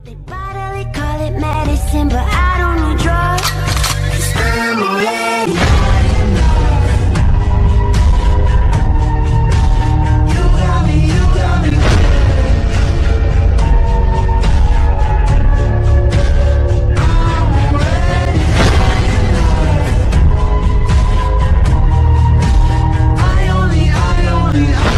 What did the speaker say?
They bodily call it medicine, but I don't need drugs, 'cause I'm already You got me, you got me. I'm ready. I only